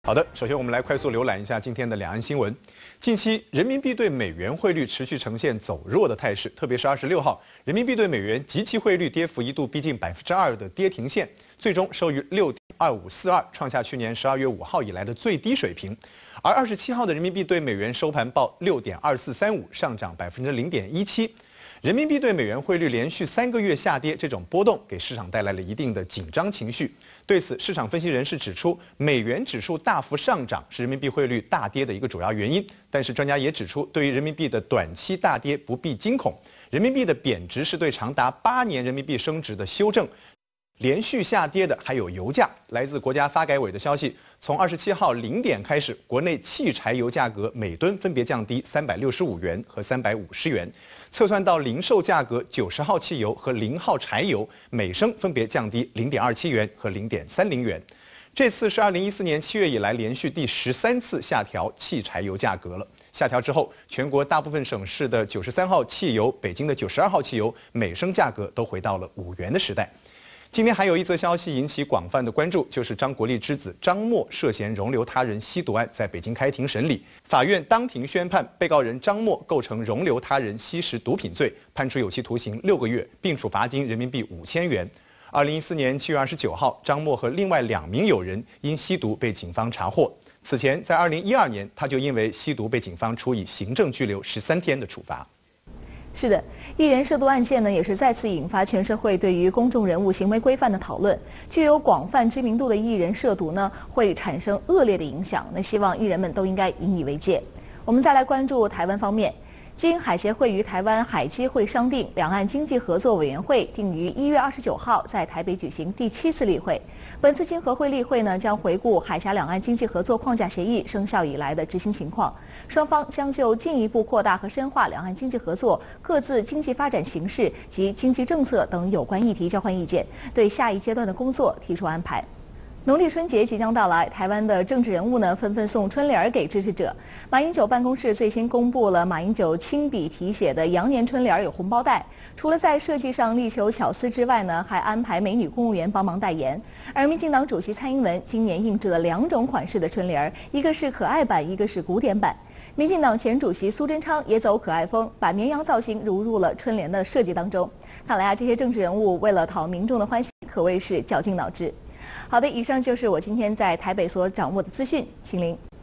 好的，首先我们来快速浏览一下今天的两岸新闻。近期人民币对美元汇率持续呈现走弱的态势，特别是26号，人民币对美元即期汇率跌幅一度逼近2%的跌停线，最终收于6.2542，创下去年12月5号以来的最低水平。而27号的人民币对美元收盘报6.2435，上涨0.17%。人民币对美元汇率连续3个月下跌，这种波动给市场带来了一定的紧张情绪。对此，市场分析人士指出，美元指数大幅上涨是人民币汇率大跌的一个主要原因。但是专家也指出，对于人民币的短期大跌不必惊恐，人民币的贬值是对长达8年人民币升值的修正。连续下跌的还有油价。来自国家发改委的消息，从27号0点开始，国内汽柴油价格每吨分别降低365元和350元，测算到零售价格，90号汽油和0号柴油每升分别降低0.27元和0.30元。这次是2014年7月以来连续第13次下调汽柴油价格了。下调之后，全国大部分省市的93号汽油、北京的92号汽油每升价格都回到了5元的时代。今天还有一则消息引起广泛的关注，就是张国立之子张默涉嫌容留他人吸毒案在北京开庭审理，法院当庭宣判被告人张默构成容留他人吸食毒品罪，判处有期徒刑6个月，并处罚金人民币5000元。2014年7月29号，张默和另外2名友人因吸毒被警方查获。此前，在2012年，他就因为吸毒被警方处以行政拘留13天的处罚。 是的，艺人涉毒案件呢，也是再次引发全社会对于公众人物行为规范的讨论。具有广泛知名度的艺人涉毒呢，会产生恶劣的影响。那希望艺人们都应该引以为戒。我们再来关注台湾方面。经海协会与台湾海基会商定，两岸经济合作委员会定于1月29号在台北举行第7次例会。本次经合会例会呢，将回顾海峡两岸经济合作框架协议生效以来的执行情况，双方将就进一步扩大和深化两岸经济合作、各自经济发展形势及经济政策等有关议题交换意见，对下一阶段的工作提出安排。农历春节即将到来，台湾的政治人物呢纷纷送春联给支持者。马英九办公室最新公布了马英九亲笔题写的羊年春联有红包袋，除了在设计上力求巧思之外呢，还安排美女公务员帮忙代言。而民进党主席蔡英文今年印制了2种款式的春联，一个是可爱版，一个是古典版。民进党前主席苏贞昌也走可爱风，把绵羊造型融入了春联的设计当中。看来啊，这些政治人物为了讨民众的欢心，可谓是绞尽脑汁。好的，以上就是我今天在台北所掌握的资讯，请您。